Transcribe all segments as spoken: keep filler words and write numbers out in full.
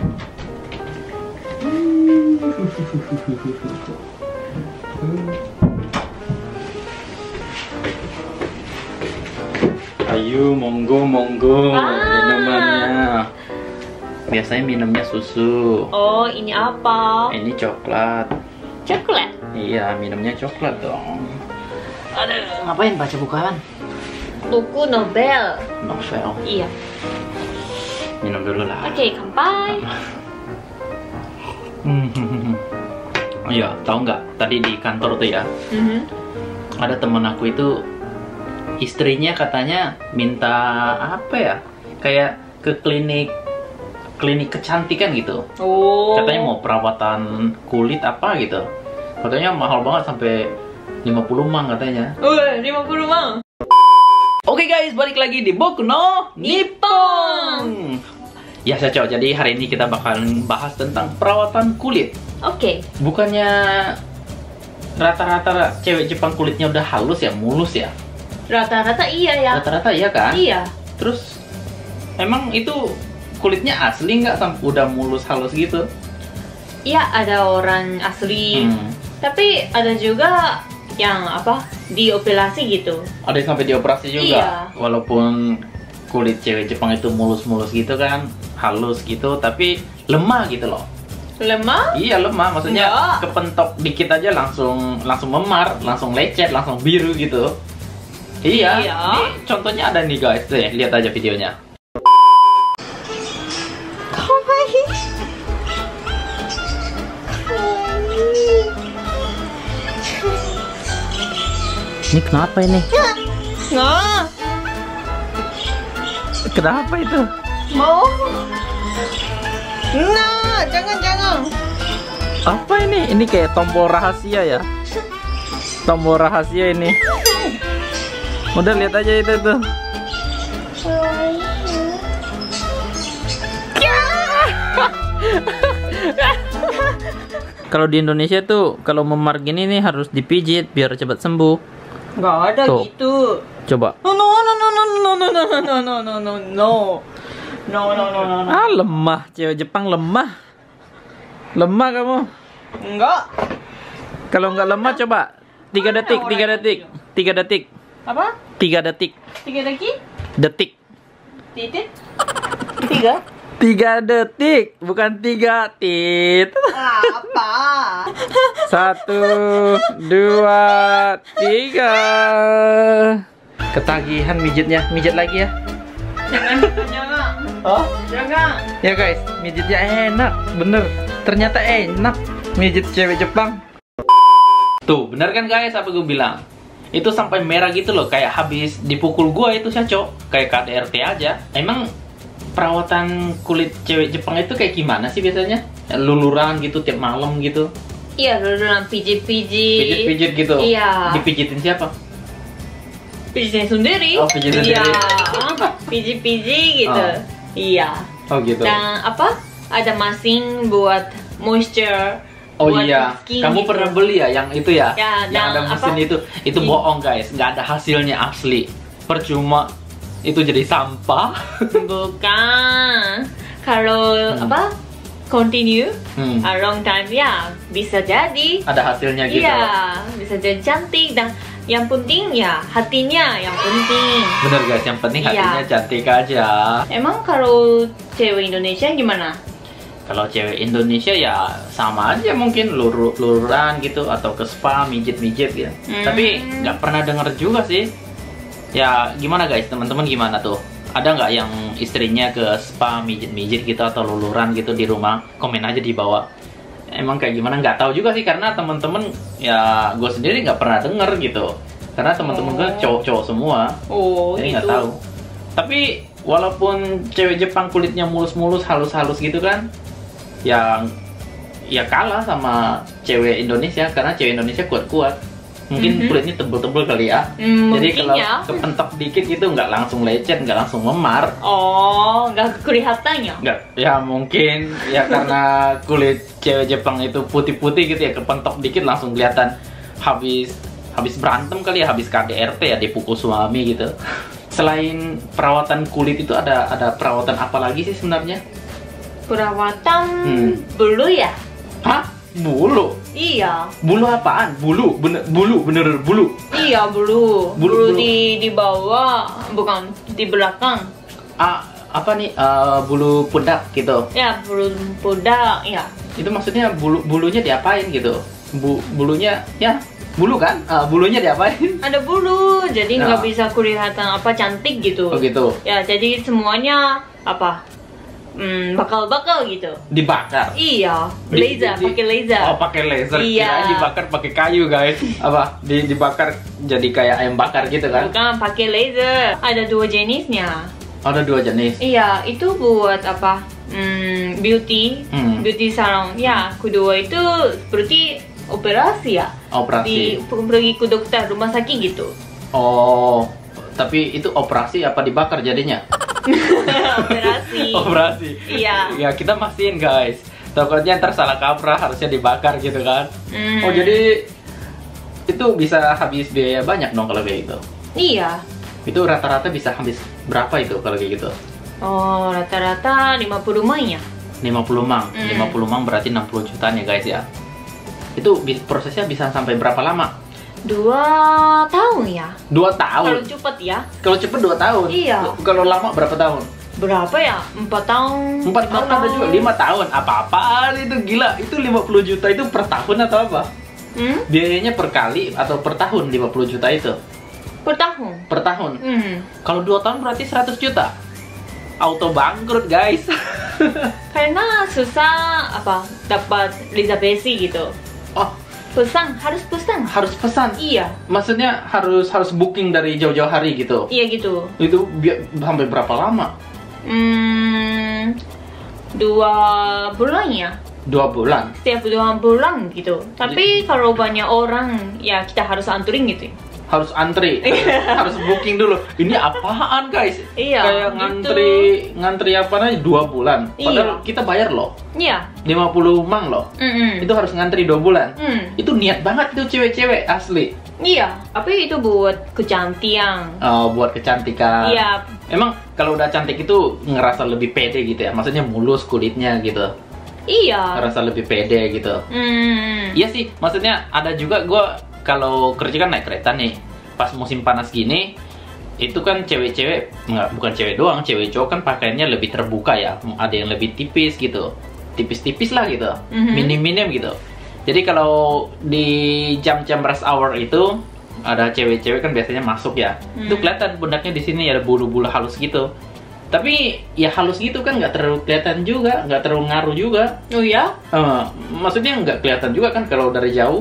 Ayo, monggo, monggo, Ah. minumannya. Biasanya minumnya susu. Oh, ini apa? Ini coklat. Coklat. Iya, minumnya coklat dong. Aduh. Ngapain baca bukaan? Buku novel. Novel. Iya. Minum dulu lah. Oke, kanpai. Hmm. Oh iya, tahu nggak? Tadi di kantor tuh ya, Mhm. ada temen aku itu istrinya katanya minta apa ya? Kayak ke klinik klinik kecantikan gitu. Oh. Katanya mau perawatan kulit apa gitu. Katanya mahal banget sampai lima puluh mang katanya. Wih, lima puluh mang. Oke guys, balik lagi di Boku no Nippon. Ya saya coba. Jadi hari ini kita bakalan bahas tentang perawatan kulit. Oke. Bukannya rata-rata cewek Jepang kulitnya udah halus ya, mulus ya? Rata-rata iya ya. Rata-rata iya kan? Iya. Terus emang itu kulitnya asli nggak sampai udah mulus halus gitu? Iya, ada orang asli. Hmm. Tapi ada juga yang apa? Dioperasi gitu. Ada yang sampai dioperasi juga. Iya. Walaupun kulit cewek Jepang itu mulus-mulus gitu kan, halus gitu, tapi lemah gitu loh. Lemah? Iya lemah, maksudnya Enggak. kepentok dikit aja langsung langsung memar, langsung lecet, langsung biru gitu. Iya. Iya. Ini contohnya ada nih guys, tuh ya, lihat aja videonya. Ini kenapa ini? Nggak. Kenapa itu? Mau? Nah, jangan jangan. Apa ini? Ini kayak tombol rahasia ya? Tombol rahasia ini. Udah lihat aja itu tuh. Kalau di Indonesia tuh kalau memar gini nih harus dipijit biar cepat sembuh. Nggak ada Tuh. gitu. Coba. No no no no no no no no no no no no no no no no no no. Ah, lemah, cewek Jepang lemah. Lemah kamu. Enggak. Kalau nggak lemah coba tiga Mana detik, orang tiga yang detik, gitu? tiga detik, Apa? tiga detik, Tiga lagi? detik. Titit? Tiga? Tiga detik, bukan tiga tit. Apa? Satu, dua, tiga. Ketagihan mijitnya, mijit lagi ya. Jangan, jangan. Oh? Jangan. Ya guys, mijitnya enak, bener. Ternyata enak mijit cewek Jepang. Tuh, bener kan guys apa gue bilang? Itu sampai merah gitu loh, kayak habis dipukul gua itu Saco, kayak K D R T aja. Emang perawatan kulit cewek Jepang itu kayak gimana sih biasanya? Luluran gitu tiap malam gitu. Iya, luluran pijit-pijit. Pijit-pijit gitu. Iya. Dipijitin siapa? Pijitnya sendiri. Oh, pijit sendiri. Iya. Pijit-pijit gitu. Oh. Iya. Oh gitu. Dan apa? Ada mesin buat moisture. Oh buat iya, skin kamu gitu. pernah beli ya yang itu ya? Ya, yang ada dan mesin apa? itu. Itu I- bohong guys, nggak ada hasilnya asli. Percuma. Itu jadi sampah. Bukan. Kalau Hmm. apa? Continue Hmm. a long time ya bisa jadi. Ada hasilnya gitu. Iya, bisa jadi cantik dan yang penting ya hatinya yang penting. Bener guys, yang penting Iya. hatinya cantik aja. Emang kalau cewek Indonesia gimana? Kalau cewek Indonesia ya sama aja mungkin lur lururan gitu atau ke spa mijit-mijit gitu. Hmm. Tapi nggak pernah denger juga sih. Ya gimana guys, teman-teman gimana tuh? Ada nggak yang istrinya ke spa mijit-mijit gitu atau luluran gitu di rumah? Komen aja di bawah. Emang kayak gimana nggak tahu juga sih karena teman-teman ya gue sendiri nggak pernah denger gitu. Karena teman-teman gue Oh. cowok-cowok semua. Oh, Jadi nggak gitu. tahu. Tapi walaupun cewek Jepang kulitnya mulus-mulus, halus-halus gitu kan, yang ya kalah sama cewek Indonesia karena cewek Indonesia kuat-kuat. Mungkin Mhm. kulitnya tebel-tebel kali ya. Hmm, Jadi mungkin kalau ya. kepentok dikit gitu nggak langsung lecet, nggak langsung memar. Oh, nggak kelihatan ya? Nggak, ya mungkin ya karena kulit cewek Jepang itu putih-putih gitu ya, kepentok dikit langsung kelihatan habis habis berantem kali ya, habis K D R T ya, dipukul suami gitu. Selain perawatan kulit itu ada ada perawatan apa lagi sih sebenarnya? Perawatan Hmm. bulu ya? Hah? Bulu? Iya. Bulu apaan? Bulu? Bener, bulu? Bener bulu? Iya, bulu. Bulu- bulu. di di bawah, bukan di belakang. Ah, apa nih? Eh, bulu pundak gitu. Ya, bulu pundak, ya. Itu maksudnya bulu bulunya diapain gitu? Bu, bulunya ya bulu kan? Ah, bulunya diapain? Ada bulu, jadi Ya. nggak bisa kelihatan apa cantik gitu. Oh gitu. Ya, jadi semuanya apa? Hmm, bakal-bakal gitu. Dibakar. Iya, Di- laser, di- pakai laser. Oh, pakai laser. Iya. Kirain dibakar pakai kayu, guys. Apa? Di dibakar jadi kayak ayam bakar gitu kan? Bukan pakai laser. Ada dua jenisnya. Ada dua jenis. Iya, itu buat apa? Hmm, beauty, Hmm. beauty salon. Ya, kedua itu seperti operasi ya. Di Operasi. pergi ke dokter rumah sakit gitu. Oh, tapi itu operasi apa dibakar jadinya? Operasi. Operasi. Iya. Ya kita mastiin, guys. Takutnya ntar salah kaprah harusnya dibakar gitu kan? Hmm. Oh, jadi itu bisa habis biaya banyak dong kalau kayak gitu. Iya. Itu rata-rata bisa habis berapa itu kalau kayak gitu? Oh, rata-rata lima puluh mang ya. lima puluh mang. Hmm. lima puluh mang berarti enam puluh jutaan ya, guys ya. Itu bi- prosesnya bisa sampai berapa lama? Dua tahun ya. Dua Kalau tahun. cepat ya. Kalau cepet dua tahun. Iya. Kalau lama berapa tahun? Berapa ya? Empat tahun. Empat lima tahun ada juga. Lima tahun. Apa-apaan itu, gila. Itu lima puluh juta itu per tahun atau apa? Hmm? Biayanya per kali atau per tahun lima puluh juta itu? Per tahun. Per tahun. Hmm. Kalau dua tahun berarti seratus juta. Auto bangkrut, guys. Karena susah apa dapat reservasi gitu. Oh, Pesan, harus pesan. harus pesan. Iya. Maksudnya harus harus booking dari jauh-jauh hari gitu. Iya gitu. Itu bi- sampai berapa lama? Hmm, dua bulan ya. Dua bulan. Setiap dua bulan gitu. Tapi kalau banyak orang, ya kita harus anturin gitu. Harus antri, harus booking dulu. Ini apaan, guys? Iya, Kayak gitu. ngantri, ngantri apa namanya dua bulan. Padahal Iya. kita bayar loh, Iya. lima puluh mang loh. Mm-mm. Itu harus ngantri dua bulan. Hmm. Itu niat banget itu cewek-cewek asli. Iya. Tapi itu buat kecantian. Oh, buat kecantikan. Iya. Emang kalau udah cantik itu ngerasa lebih pede gitu ya? Maksudnya mulus kulitnya gitu. Iya. Ngerasa lebih pede gitu. Hmm. Iya sih, maksudnya ada juga gue kalau kerja kan naik kereta nih, pas musim panas gini, itu kan cewek-cewek, nggak bukan cewek doang, cewek cowok kan pakaiannya lebih terbuka ya, ada yang lebih tipis gitu, tipis-tipis lah gitu, Mhm. minim-minim gitu. Jadi kalau di jam-jam rush hour itu ada cewek-cewek kan biasanya masuk ya, Hmm. itu kelihatan pundaknya di sini ada bulu-bulu halus gitu. Tapi ya halus gitu kan nggak terlalu kelihatan juga, nggak terlalu ngaruh juga. Oh ya? Eh, maksudnya nggak kelihatan juga kan kalau dari jauh.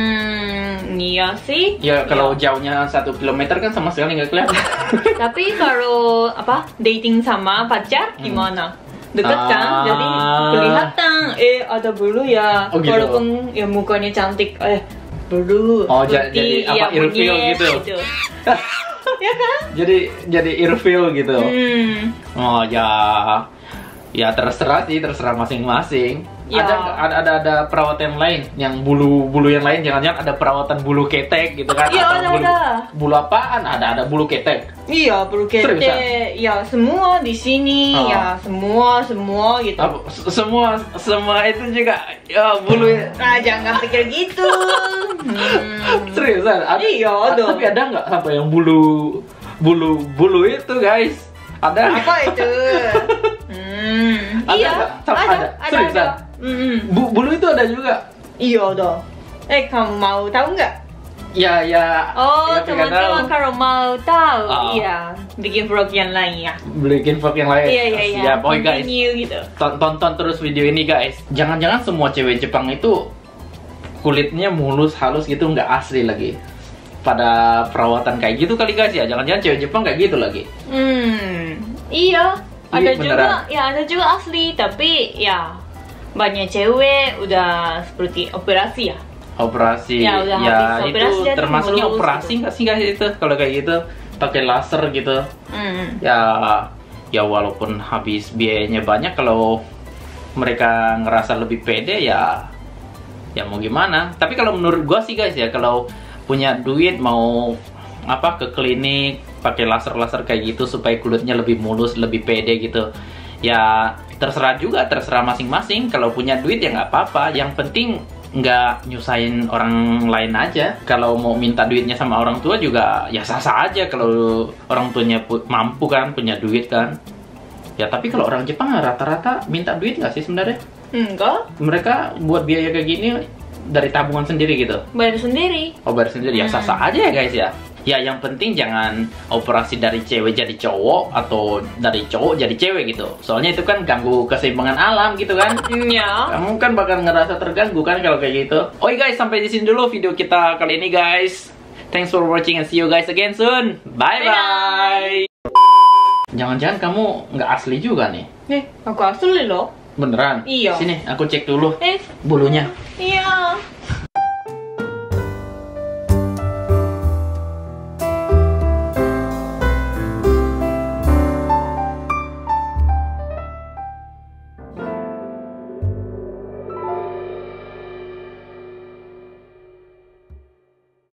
Hmm, iya sih. Ya kalau Iya. jauhnya satu kilometer kan sama sekali nggak kelihatan. Tapi kalau apa dating sama pacar gimana? Dekat kan, Ah. jadi kelihatan. Eh ada bulu ya. Oh, gitu. Walaupun ya mukanya cantik, eh bulu. Oh, ja- putih, jadi apa, ya, ilfeel monyet, gitu? Ya kan? jadi jadi ilfeel gitu. Hmm. Oh ya, ya terserah sih, terserah masing-masing. Ya. Ada nggak- ada ada ada perawatan lain yang bulu bulu yang lain, jangan-jangan ada perawatan bulu ketek gitu kan? Iya, Atau ada, bulu, ada. bulu apaan? Ada ada bulu ketek. Iya, bulu Seriusan? ketek. Ya semua di sini, Oh. ya semua semua gitu. Apa, s- semua semua itu juga ya bulu. Ah, jangan pikir gitu. Hmm. Seriusan? Ada, Iya, a- ada. Tapi ada nggak sampai yang bulu bulu bulu itu, guys? Ada. Apa itu? Hmm. Ada Iya, nggak? Sama- ada, ada. ada, Seriusan? ada. Hmm. Bu- bulu itu ada juga. Iya, ada. Eh, kamu mau tahu nggak? Ya ya. Oh, ya, pengen teman-teman tahu. kalau mau tahu, Oh. iya, bikin vlog yang lain ya. Bikin vlog yang lain. Iya, iya, iya. Siap, oke guys. Continue gitu. Ton- Tonton terus video ini guys. Jangan-jangan semua cewek Jepang itu kulitnya mulus halus gitu, nggak asli lagi. Pada perawatan kayak gitu kali guys ya. Jangan-jangan cewek Jepang kayak gitu lagi. Hmm, iya. Iya, Ada beneran. juga, ya ada juga asli, tapi ya banyak cewek udah seperti operasi ya. Operasi. Ya, udah habis operasi itu jadi termasuknya mulus operasi gitu. nggak sih guys itu? Kalau kayak gitu pakai laser gitu. Hmm. Ya ya walaupun habis biayanya banyak, kalau mereka ngerasa lebih pede ya ya mau gimana. Tapi kalau menurut gua sih guys ya, kalau punya duit mau apa ke klinik pakai laser-laser kayak gitu supaya kulitnya lebih mulus, lebih pede gitu, Ya terserah juga, terserah masing-masing. Kalau punya duit ya nggak apa-apa. Yang penting nggak nyusahin orang lain aja. Kalau mau minta duitnya sama orang tua juga ya sah-sah aja kalau orang tuanya mampu kan, punya duit kan. Ya tapi kalau orang Jepang rata-rata minta duit nggak sih sebenarnya? Enggak, Mereka buat biaya kayak gini dari tabungan sendiri gitu. bayar sendiri. Oh, bayar sendiri ya, sah-sah aja ya guys ya. Ya yang penting jangan operasi dari cewek jadi cowok atau dari cowok jadi cewek gitu. Soalnya itu kan ganggu keseimbangan alam gitu kan. Ya. Kamu kan bakal ngerasa terganggu kan kalau kayak gitu. Oke guys, sampai di sini dulu video kita kali ini guys. Thanks for watching and see you guys again soon. Bye bye. Jangan-jangan kamu nggak asli juga nih? Eh, aku asli loh. Beneran? Iya. Sini, aku cek dulu Eh, bulunya. iya.